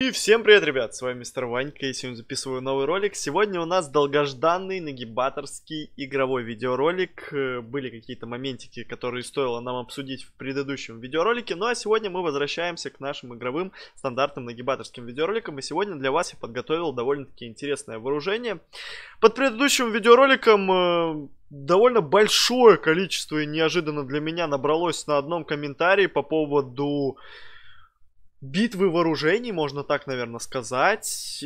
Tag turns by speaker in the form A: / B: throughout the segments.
A: И всем привет, ребят, с вами Мистер Ванька, и сегодня записываю новый ролик. Сегодня у нас долгожданный нагибаторский игровой видеоролик. Были какие-то моментики, которые стоило нам обсудить в предыдущем видеоролике. Ну а сегодня мы возвращаемся к нашим игровым стандартным нагибаторским видеороликам. И сегодня для вас я подготовил довольно-таки интересное вооружение. Под предыдущим видеороликом довольно большое количество, и неожиданно для меня, набралось на одном комментарии по поводу битвы вооружений, можно так, наверное, сказать.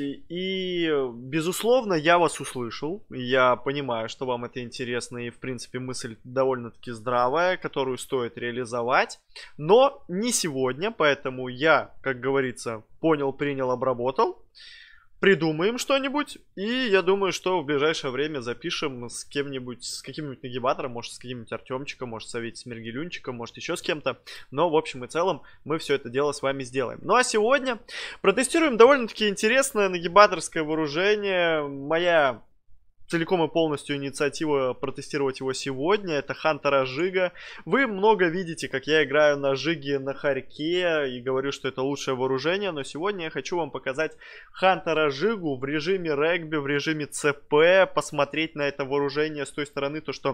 A: И, безусловно, я вас услышал. Я понимаю, что вам это интересно. И, в принципе, мысль довольно-таки здравая, которую стоит реализовать. Но не сегодня. Поэтому я, как говорится, понял, принял, обработал. Придумаем что-нибудь. И я думаю, что в ближайшее время запишем с кем-нибудь, с каким-нибудь нагибатором, может, с каким-нибудь Артемчиком, может, с Авить Смергелюнчиком, может, еще с кем-то. Но, в общем и целом, мы все это дело с вами сделаем. Ну, а сегодня протестируем довольно-таки интересное нагибаторское вооружение. Моя целиком и полностью инициатива протестировать его сегодня. Это Хантера Жига. Вы много видите, как я играю на Жиге, на Харьке, и говорю, что это лучшее вооружение. Но сегодня я хочу вам показать Хантера Жигу в режиме регби, в режиме ЦП. Посмотреть на это вооружение с той стороны, то что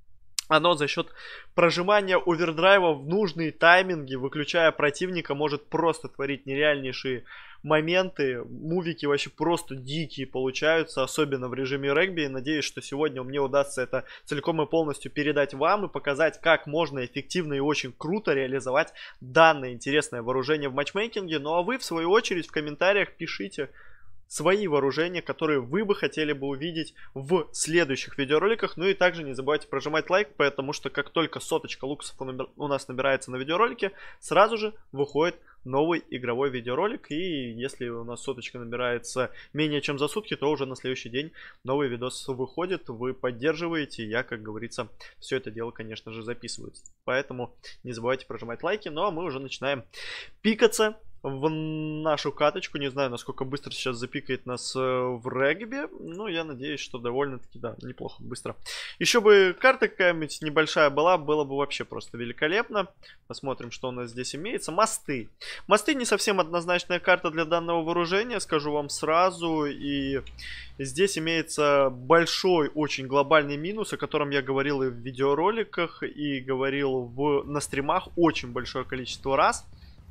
A: оно за счет прожимания овердрайва в нужные тайминги, выключая противника, может просто творить нереальнейшие моменты. Мувики вообще просто дикие получаются, особенно в режиме регби. И надеюсь, что сегодня мне удастся это целиком и полностью передать вам и показать, как можно эффективно и очень круто реализовать данное интересное вооружение в матчмейкинге. Ну а вы, в свою очередь, в комментариях пишите свои вооружения, которые вы бы хотели бы увидеть в следующих видеороликах. Ну и также не забывайте прожимать лайк, потому что как только соточка луксов у нас набирается на видеоролике, сразу же выходит новый игровой видеоролик. И если у нас соточка набирается менее чем за сутки, то уже на следующий день новый видос выходит. Вы поддерживаете, я, как говорится, все это дело, конечно же, записываю. Поэтому не забывайте прожимать лайки. Ну а мы уже начинаем пикаться в нашу каточку. Не знаю, насколько быстро сейчас запикает нас в регби. Но я надеюсь, что довольно-таки, да, неплохо, быстро. Еще бы карта какая-нибудь небольшая была, было бы вообще просто великолепно. Посмотрим, что у нас здесь имеется. Мосты. Мосты не совсем однозначная карта для данного вооружения, скажу вам сразу. И здесь имеется большой, очень глобальный минус, о котором я говорил и в видеороликах, и говорил на стримах очень большое количество раз.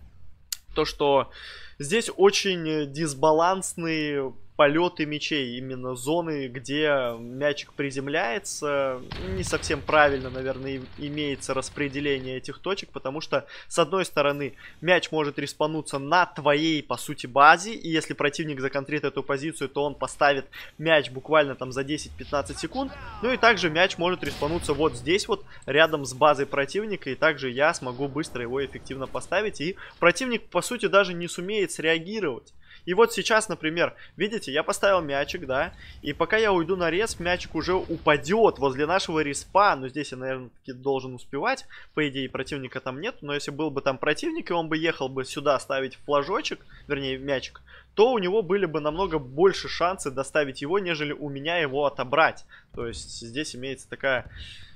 A: То, что здесь очень дисбалансные полеты мячей, именно зоны, где мячик приземляется. Не совсем правильно, наверное, имеется распределение этих точек, потому что, с одной стороны, мяч может респануться на твоей, по сути, базе, и если противник законтрит эту позицию, то он поставит мяч буквально там за 10-15 секунд. Ну и также мяч может респануться вот здесь вот, рядом с базой противника, и также я смогу быстро его эффективно поставить, и противник, по сути, даже не сумеет среагировать. И вот сейчас, например, видите, я поставил мячик, да, и пока я уйду на респ, мячик уже упадет возле нашего респа. Но здесь я, наверное, должен успевать. По идее, противника там нет. Но если был бы там противник, и он бы ехал бы сюда ставить флажочек, вернее, мячик, то у него были бы намного больше шансы доставить его, нежели у меня его отобрать. То есть здесь имеется такая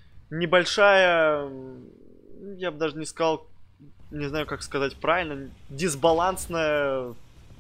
A: небольшая, я бы даже не сказал, не знаю, как сказать правильно, дисбалансная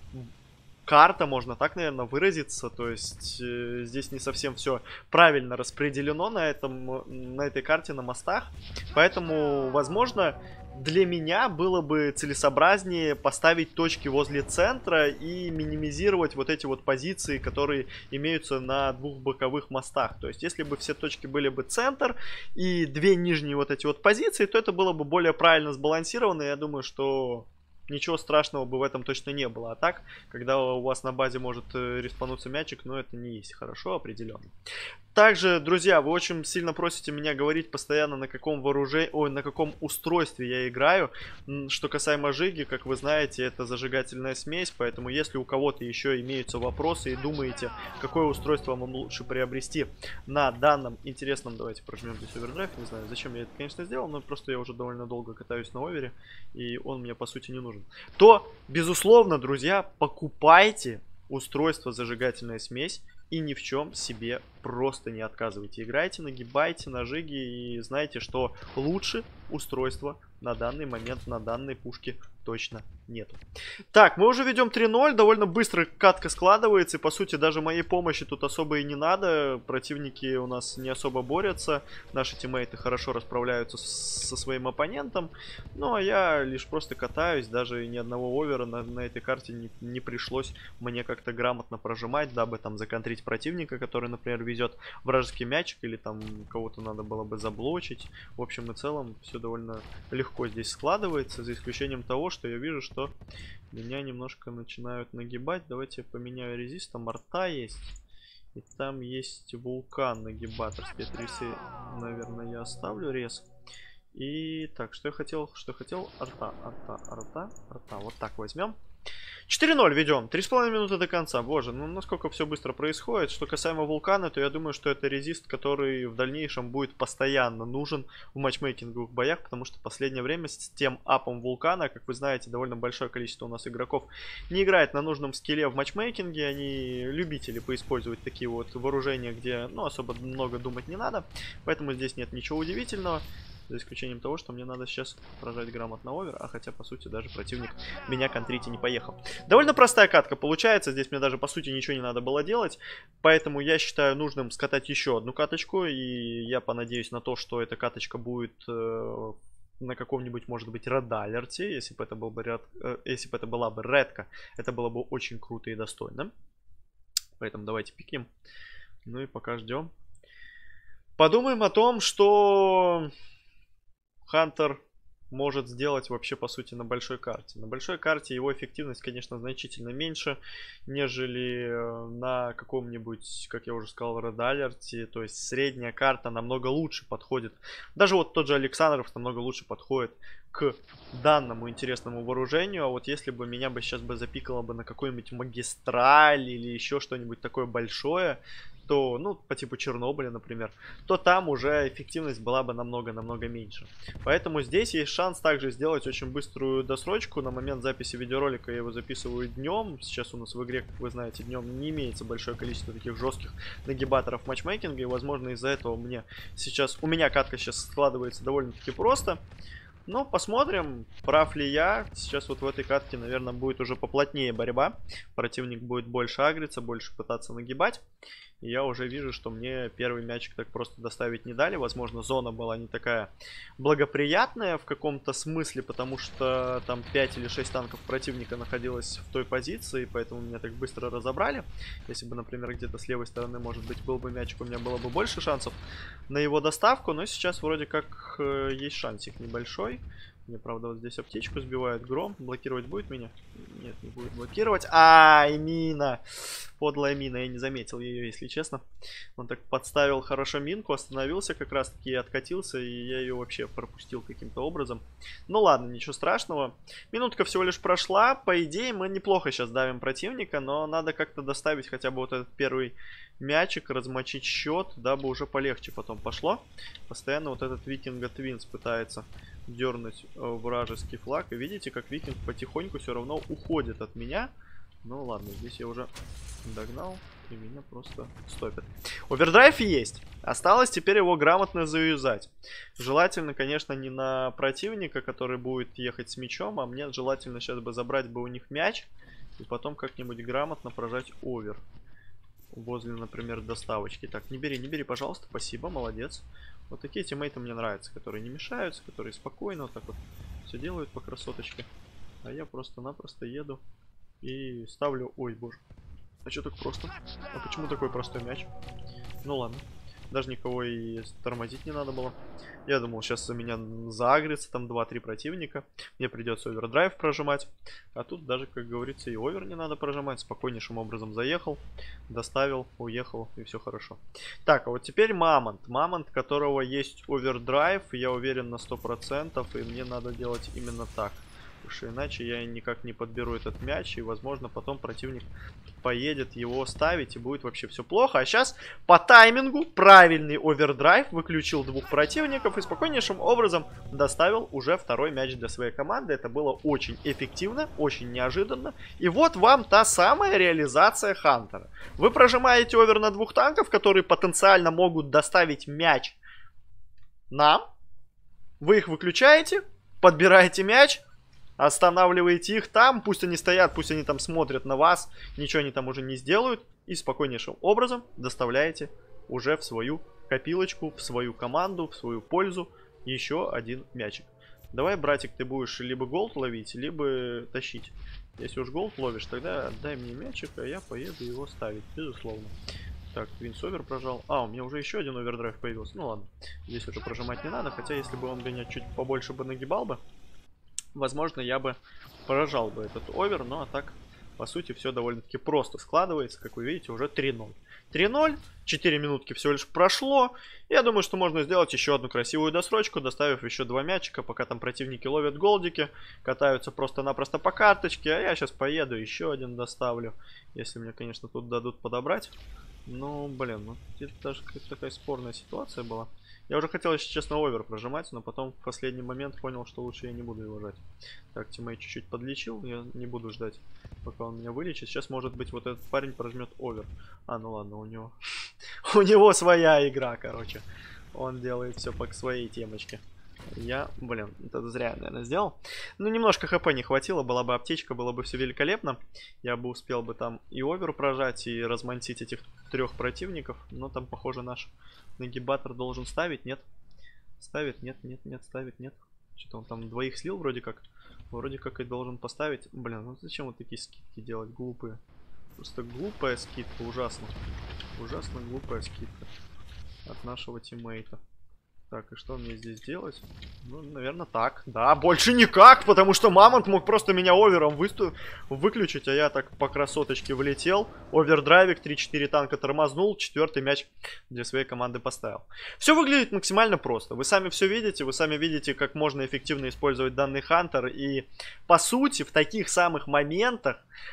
A: карта, можно так, наверное, выразиться. То есть здесь не совсем все правильно распределено на этой карте, на мостах. Поэтому, возможно, для меня было бы целесообразнее поставить точки возле центра и минимизировать вот эти вот позиции, которые имеются на двух боковых мостах. То есть, если бы все точки были бы центр и две нижние вот эти вот позиции, то это было бы более правильно сбалансировано. Я думаю, что ничего страшного бы в этом точно не было. А так, когда у вас на базе может респануться мячик, ну это не есть хорошо определенно. Также, друзья, вы очень сильно просите меня говорить постоянно, на каком на каком устройстве я играю. Что касаемо Жиги, как вы знаете, это зажигательная смесь, поэтому если у кого-то еще имеются вопросы и думаете, какое устройство вам лучше приобрести на данном интересном, давайте прожмем здесь овердрайв, не знаю, зачем я это, конечно, сделал, но просто я уже довольно долго катаюсь на овере, и он мне, по сути, не нужен. То, безусловно, друзья, покупайте устройство зажигательная смесь и ни в чем себе просто не отказывайте. Играйте, нагибайте на Жиге и знайте, что лучше устройство на данный момент на данной пушке точно нету. Так, мы уже ведем 3-0. Довольно быстро катка складывается. И, по сути, даже моей помощи тут особо и не надо. Противники у нас не особо борются. Наши тиммейты хорошо расправляются со своим оппонентом. Ну, а я лишь просто катаюсь. Даже ни одного овера на этой карте не пришлось мне как-то грамотно прожимать, дабы там законтрить противника, который, например, везет вражеский мячик. Или там кого-то надо было бы заблочить. В общем и целом, все довольно легко здесь складывается. За исключением того, что я вижу, что меня немножко начинают нагибать. Давайте я поменяю резист. Там арта есть. И там есть вулкан нагибаторский. Это ресы, наверное, я оставлю рез. И так, что я хотел? Что хотел? Арта. Вот так возьмем. 4-0 ведем. 3,5 минуты до конца. Боже, ну насколько все быстро происходит. Что касаемо вулкана, то я думаю, что это резист, который в дальнейшем будет постоянно нужен в матчмейкинговых боях, потому что в последнее время с тем апом вулкана, как вы знаете, довольно большое количество у нас игроков не играет на нужном скилле в матчмейкинге. Они любители поиспользовать такие вот вооружения, где, ну, особо много думать не надо. Поэтому здесь нет ничего удивительного. За исключением того, что мне надо сейчас прожать грамотно овер. А хотя, по сути, даже противник меня контрить и не поехал. Довольно простая катка получается. Здесь мне даже, по сути, ничего не надо было делать. Поэтому я считаю нужным скатать еще одну каточку. И я понадеюсь на то, что эта каточка будет на каком-нибудь, может быть, Red-алерте. Если бы это была бы редка, это было бы очень круто и достойно. Поэтому давайте пикнем. Ну и пока ждем. Подумаем о том, что Хантер может сделать вообще, по сути, на большой карте. На большой карте его эффективность, конечно, значительно меньше, нежели на каком-нибудь, как я уже сказал, Red-алерте. То есть средняя карта намного лучше подходит. Даже вот тот же Александров намного лучше подходит к данному интересному вооружению. А вот если бы меня бы сейчас запикало бы на какой-нибудь магистраль или еще что-нибудь такое большое, то, ну, по типу Чернобыля, например, то там уже эффективность была бы намного-намного меньше. Поэтому здесь есть шанс также сделать очень быструю досрочку. На момент записи видеоролика я его записываю днем. Сейчас у нас в игре, как вы знаете, днем не имеется большое количество таких жестких нагибаторов матчмейкинга. И, возможно, из-за этого у меня катка сейчас складывается довольно-таки просто. Но посмотрим, прав ли я. Сейчас вот в этой катке, наверное, будет уже поплотнее борьба. Противник будет больше агриться, больше пытаться нагибать. И я уже вижу, что мне первый мячик так просто доставить не дали. Возможно, зона была не такая благоприятная в каком-то смысле, потому что там 5 или 6 танков противника находилось в той позиции, поэтому меня так быстро разобрали. Если бы, например, где-то с левой стороны, может быть, был бы мячик, у меня было бы больше шансов на его доставку. Но сейчас вроде как есть шансик небольшой. Мне, правда, вот здесь аптечку сбивает. Гром. Блокировать будет меня? Нет, не будет блокировать. Ай, мина! Подлая мина. Я не заметил ее, если честно. Он так подставил хорошо минку, остановился как раз-таки и откатился. И я ее вообще пропустил каким-то образом. Ну ладно, ничего страшного. Минутка всего лишь прошла. По идее, мы неплохо сейчас давим противника. Но надо как-то доставить хотя бы вот этот первый мячик, размочить счет, дабы уже полегче потом пошло. Постоянно вот этот Викинга Твинс пытается дернуть вражеский флаг. И видите, как Викинг потихоньку все равно уходит от меня. Ну ладно, здесь я уже догнал. И меня просто стопят. Овердрайв есть. Осталось теперь его грамотно заюзать. Желательно, конечно, не на противника, который будет ехать с мячом. А мне желательно сейчас бы забрать бы у них мяч. И потом как-нибудь грамотно прожать овер. Возле, например, доставочки. Так, не бери, пожалуйста. Спасибо, молодец. Вот такие тиммейты мне нравятся, которые не мешаются, которые спокойно вот так вот все делают по красоточке. А я просто-напросто еду и ставлю... Ой, боже. А что так просто? А почему такой простой мяч? Ну ладно. Даже никого и тормозить не надо было. Я думал, сейчас за меня заагрится там 2-3 противника. Мне придется овердрайв прожимать. А тут даже, как говорится, и овер не надо прожимать. Спокойнейшим образом заехал, доставил, уехал, и все хорошо. Так, а вот теперь Мамонт. Мамонт, которого есть овердрайв, я уверен на 100%. И мне надо делать именно так. Потому что иначе я никак не подберу этот мяч. И, возможно, потом противник поедет его ставить, и будет вообще все плохо. А сейчас по таймингу правильный овердрайв выключил двух противников и спокойнейшим образом доставил уже второй мяч для своей команды. Это было очень эффективно, очень неожиданно. И вот вам та самая реализация Хантера. Вы прожимаете овер на двух танков, которые потенциально могут доставить мяч нам. Вы их выключаете, подбираете мяч, останавливаете их там, пусть они стоят, пусть они там смотрят на вас, ничего они там уже не сделают, и спокойнейшим образом доставляете уже в свою копилочку, в свою команду, в свою пользу еще один мячик. Давай, братик, ты будешь либо голд ловить, либо тащить. Если уж голд ловишь, тогда отдай мне мячик, а я поеду его ставить, безусловно. Так, Винсовер прожал. А, у меня уже еще один овердрайв появился. Ну ладно, здесь уже прожимать не надо. Хотя, если бы он меня чуть побольше бы нагибал бы, возможно, я бы поражал бы этот овер. Ну, а так, по сути, все довольно-таки просто складывается. Как вы видите, уже 3-0. 3-0, 4 минутки всего лишь прошло. Я думаю, что можно сделать еще одну красивую досрочку, доставив еще 2 мячика, пока там противники ловят голдики, катаются просто-напросто по карточке. А я сейчас поеду, еще один доставлю. Если мне, конечно, тут дадут подобрать. Ну, блин, ну это даже какая-то такая спорная ситуация была. Я уже хотел, если честно, овер прожимать, но потом в последний момент понял, что лучше я не буду его жать. Так, тиммейт чуть-чуть подлечил, я не буду ждать, пока он меня вылечит. Сейчас, может быть, вот этот парень прожмет овер. А, ну ладно, у него... у него своя игра, короче. Он делает все по своей темочке. Я, блин, это зря, наверное, сделал. Ну, немножко хп не хватило, была бы аптечка, было бы все великолепно. Я бы успел бы там и овер прожать, и размантить этих 3 противников. Но там, похоже, наш нагибатор должен ставить, нет? Ставит, нет, нет, нет, ставит, нет. Что-то он там 2 слил вроде как. Вроде как и должен поставить. Блин, ну зачем вот такие скидки делать, глупые? Просто глупая скидка, ужасно. Ужасно глупая скидка от нашего тиммейта. Так, и что мне здесь делать? Ну, наверное, так. Да, больше никак, потому что Мамонт мог просто меня овером выключить, а я так по красоточке влетел. Овердрайвик, 3-4 танка тормознул, 4-й мяч для своей команды поставил. Все выглядит максимально просто. Вы сами все видите, как можно эффективно использовать данный Хантер. И, по сути, в таких самых моментах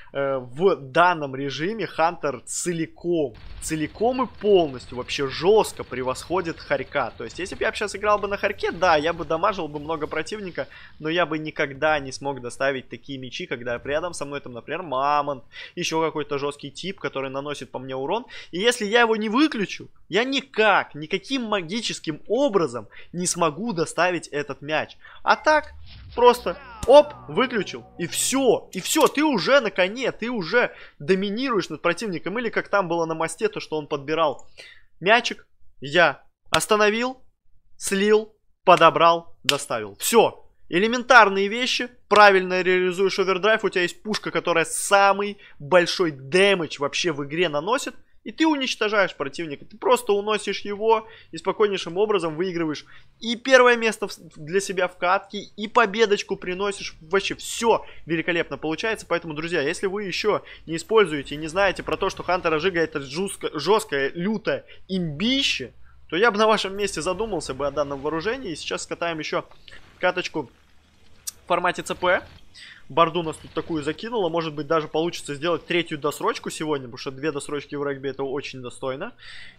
A: в данном режиме Хантер целиком и полностью вообще жестко превосходит Харька. То есть, если бы я сейчас играл бы на Харьке, да, я бы дамажил бы много противника, но я бы никогда не смог доставить такие мячи, когда рядом со мной там, например, Мамонт, еще какой-то жесткий тип, который наносит по мне урон. И если я его не выключу, я никаким магическим образом не смогу доставить этот мяч. А так, просто оп, выключил, и все, ты уже на коне, ты уже доминируешь над противником. Или как там было на мосте, то что он подбирал мячик, я остановил, слил, подобрал, доставил. Все. Элементарные вещи. Правильно реализуешь овердрайв. У тебя есть пушка, которая самый большой дэмэдж вообще в игре наносит. И ты уничтожаешь противника. Ты просто уносишь его и спокойнейшим образом выигрываешь и первое место для себя в катке, и победочку приносишь. Вообще все великолепно получается. Поэтому, друзья, если вы еще не используете и не знаете про то, что Хантера Жига это жесткое, лютое имбище, то я бы на вашем месте задумался бы о данном вооружении. И сейчас скатаем еще каточку в формате ЦП. Барду нас тут такую закинула. Может быть, даже получится сделать 3-ю досрочку сегодня, потому что 2 досрочки в регби это очень достойно.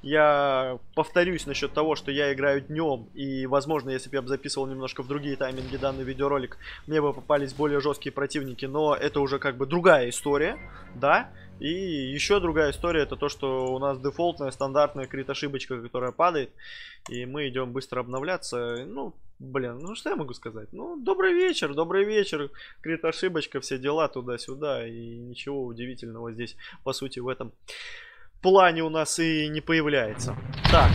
A: Я повторюсь насчет того, что я играю днем. И, возможно, если бы я бы записывал немножко в другие тайминги данный видеоролик, мне бы попались более жесткие противники. Но это уже как бы другая история, да. И еще другая история, это то, что у нас дефолтная, стандартная крит-ошибочка, которая падает. И мы идем быстро обновляться. Ну, блин, ну что я могу сказать? Ну, добрый вечер, крит-ошибочка, все дела туда-сюда. И ничего удивительного здесь, по сути, в этом плане у нас и не появляется. Так,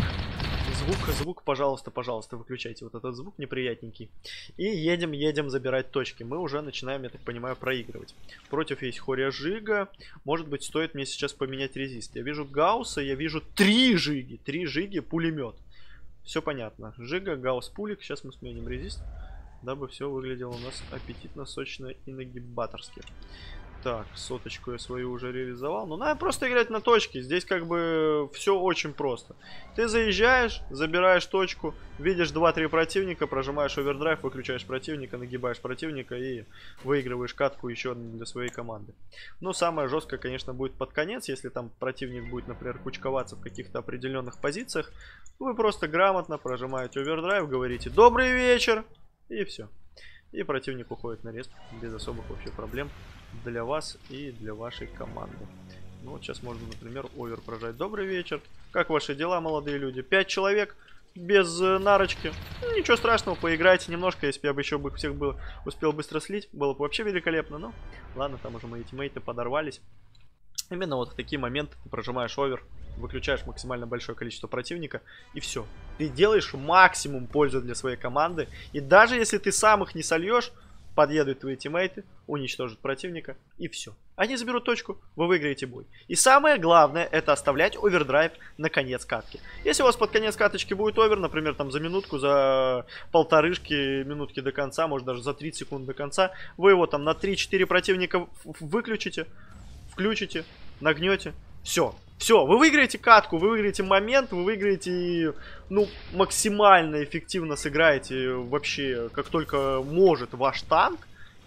A: звук, пожалуйста, выключайте вот этот звук неприятненький. И едем забирать точки. Мы уже начинаем, я так понимаю, проигрывать. Против есть Хоря Жига. Может быть, стоит мне сейчас поменять резист. Я вижу Гаусса, я вижу 3 Жиги. 3 Жиги, пулемет. Все понятно. Жига, Гаусс, пулик. Сейчас мы сменим резист, дабы все выглядело у нас аппетитно, сочно и нагибаторски. Так, соточку я свою уже реализовал. Ну, надо просто играть на точке. Здесь как бы все очень просто. Ты заезжаешь, забираешь точку, видишь 2-3 противника, прожимаешь овердрайв, выключаешь противника, нагибаешь противника и выигрываешь катку еще одну для своей команды. Но самое жесткое, конечно, будет под конец. Если там противник будет, например, кучковаться в каких-то определенных позициях, вы просто грамотно прожимаете овердрайв, говорите «Добрый вечер!» и все. И противник уходит на респ без особых вообще проблем для вас и для вашей команды. Ну вот сейчас можно, например, овер прожать. Добрый вечер. Как ваши дела, молодые люди? 5 человек. без нарочки. Ну, ничего страшного, поиграйте немножко. Если бы я бы еще всех успел быстро слить, было бы вообще великолепно. Но ладно, там уже мои тиммейты подорвались. Именно вот в такие моменты ты прожимаешь овер, выключаешь максимально большое количество противника, и все. Ты делаешь максимум пользы для своей команды. И даже если ты сам их не сольешь, подъедут твои тиммейты, уничтожат противника, и все. Они заберут точку, вы выиграете бой. И самое главное, это оставлять овердрайв на конец катки. Если у вас под конец каточки будет овер, например, там за минутку, за полторышки минутки до конца, может даже за 30 секунд до конца, вы его там на 3-4 противника выключите, включите, нагнете, все. Все, вы выиграете катку, вы выиграете момент, вы выиграете, ну, максимально эффективно сыграете вообще, как только может ваш танк.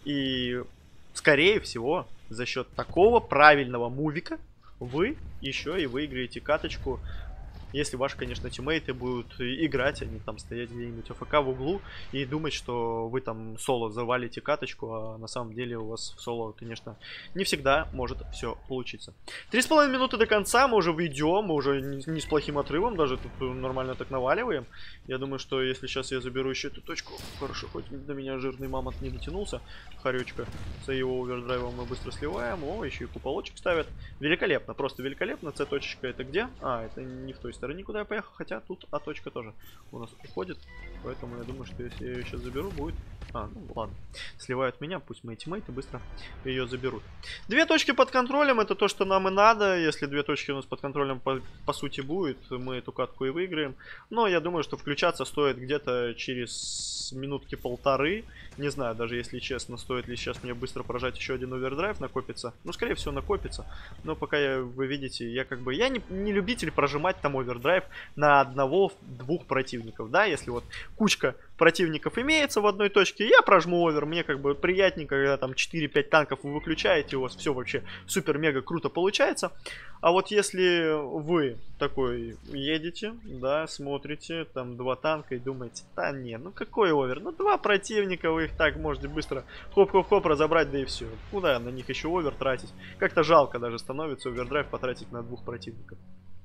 A: И, скорее всего, за счет такого правильного мувика вы еще и выиграете каточку. Если ваши, конечно, тиммейты будут играть, они там стоять где-нибудь АФК в углу и думать, что вы там соло завалите каточку, а на самом деле у вас в соло, конечно, не всегда может все получиться. 3,5 минуты до конца, мы уже ведем, мы уже не с плохим отрывом, даже тут нормально так наваливаем. Я думаю, что если сейчас я заберу еще эту точку, хорошо, хоть до меня жирный мамонт не дотянулся, хорючка, с его овердрайвом мы быстро сливаем. О, еще и куполочек ставят. Великолепно, просто великолепно. С-точка это где? А, это не в той стороне, куда я поехал, хотя тут А-точка тоже у нас уходит, поэтому я думаю, что если я ее сейчас заберу, будет... А, ну ладно, сливают меня, пусть мои тиммейты быстро ее заберут. 2 точки под контролем, это то, что нам и надо. Если 2 точки у нас под контролем по сути будет, мы эту катку и выиграем. Но я думаю, что включаться стоит где-то через минутки полторы. Не знаю, даже если честно, стоит ли сейчас мне быстро прожать еще один овердрайв, накопится. Ну, скорее всего, накопится. Но пока вы видите, я как бы... Я не любитель прожимать там овердрайв на одного-двух противников, да, если вот кучка противников имеется в одной точке, я прожму овер, мне как бы приятнее, когда там 4-5 танков вы выключаете, у вас все вообще супер-мега круто получается. А вот если вы такой едете, да, смотрите, там 2 танка и думаете, да не, ну какой овер, ну 2 противника, вы их так можете быстро хоп-хоп-хоп разобрать, да и все. Куда на них еще овер тратить? Как-то жалко даже становится овердрайв потратить на 2 противников.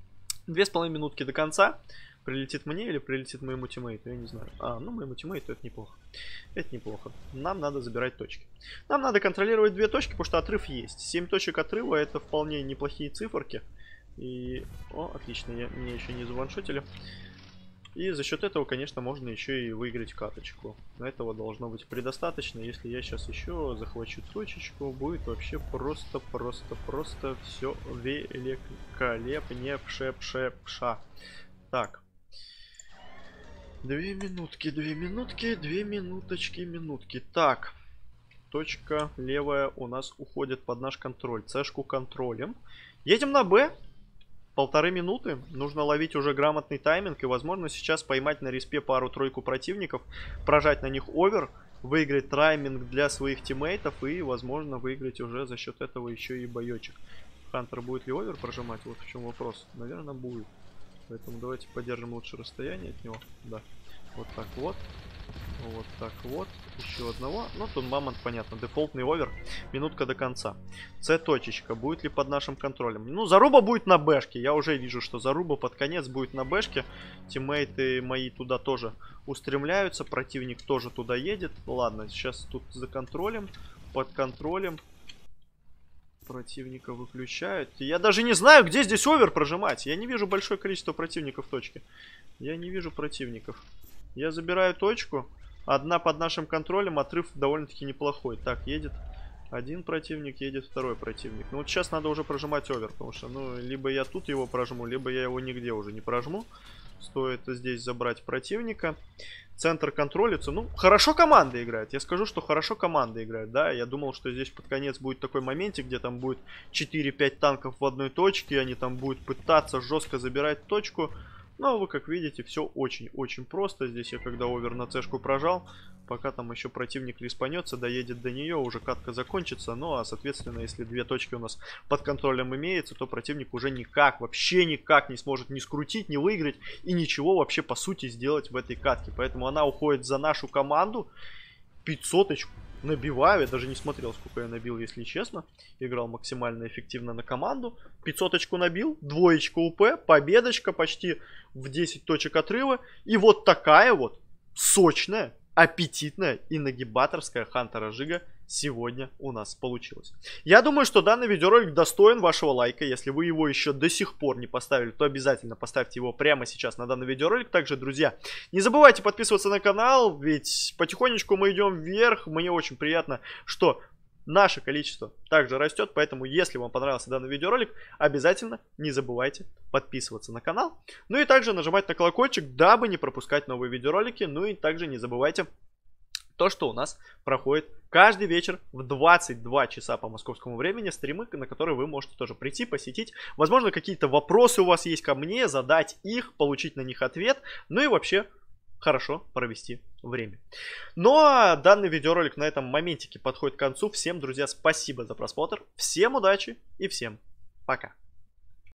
A: 2,5 минутки до конца. Прилетит мне или прилетит моему тиммейту, я не знаю. А, ну моему тиммейту это неплохо. Это неплохо. Нам надо забирать точки. Нам надо контролировать 2 точки, потому что отрыв есть. 7 точек отрыва это вполне неплохие циферки. И... О, отлично, меня еще не заваншотили. И за счет этого, конечно, можно еще и выиграть каточку. Этого должно быть предостаточно. Если я сейчас еще захвачу точечку, будет вообще просто все великолепнее пше-пше-пша. Так. 2 минутки, 2 минутки, 2 минуточки. Так. Точка левая у нас уходит под наш контроль. Цешку контролем. Едем на Б. 1,5 минуты. Нужно ловить уже грамотный тайминг. И, возможно, сейчас поймать на респе пару-тройку противников. Прожать на них овер. Выиграть тайминг для своих тиммейтов. И, возможно, выиграть уже за счет этого еще и боечек. Хантер будет ли овер прожимать? Вот в чем вопрос. Наверное, будет. Поэтому давайте поддержим лучше расстояние от него. Да. Вот так вот. Вот так вот. Еще одного. Ну, тут мамонт, понятно. Дефолтный овер. Минутка до конца. С-точечка. Будет ли под нашим контролем? Ну, заруба будет на бэшке. Я уже вижу, что заруба под конец будет на бэшке. Тиммейты мои туда тоже устремляются. Противник тоже туда едет. Ладно, сейчас тут за контролем. Под контролем. Противника выключают. Я даже не знаю, где здесь овер прожимать. Я не вижу большое количество противников в точке. Я не вижу противников. Я забираю точку. Одна под нашим контролем. Отрыв довольно-таки неплохой. Так, едет один противник, едет второй противник. Ну вот сейчас надо уже прожимать овер. Потому что, ну, либо я тут его прожму, либо я его нигде уже не прожму. Стоит здесь забрать противника. Центр контролится. Ну, хорошо команда играет. Я скажу, что хорошо команда играет. Да, я думал, что здесь под конец будет такой моментик, где там будет 4-5 танков в одной точке. И они там будут пытаться жестко забирать точку. Но вы как видите, все очень-очень просто. Здесь я когда овер на цешку прожал, пока там еще противник респанется, доедет до нее, уже катка закончится. Ну а соответственно, если 2 точки у нас под контролем имеется, то противник уже никак, вообще никак не сможет ни скрутить, ни выиграть и ничего вообще по сути сделать в этой катке. Поэтому она уходит за нашу команду. 500-очку. набиваю. Я даже не смотрел, сколько я набил, если честно. Играл максимально эффективно на команду. 500-очку набил, 2 УП, победочка почти в 10 точек отрыва. И вот такая вот сочная, аппетитная и нагибаторская Хантера Жига сегодня у нас получилась. Я думаю, что данный видеоролик достоин вашего лайка. Если вы его еще до сих пор не поставили, то обязательно поставьте его прямо сейчас на данный видеоролик. Также, друзья, не забывайте подписываться на канал, ведь потихонечку мы идем вверх. Мне очень приятно, что наше количество также растет, поэтому если вам понравился данный видеоролик, обязательно не забывайте подписываться на канал. Ну и также нажимать на колокольчик, дабы не пропускать новые видеоролики. Ну и также не забывайте то, что у нас проходит каждый вечер в 22 часа по московскому времени стримы, на которые вы можете тоже прийти, посетить. Возможно, какие-то вопросы у вас есть ко мне, задать их, получить на них ответ. Ну и вообще хорошо провести время. Ну а данный видеоролик на этом моментике подходит к концу. Всем, друзья, спасибо за просмотр. Всем удачи и всем пока.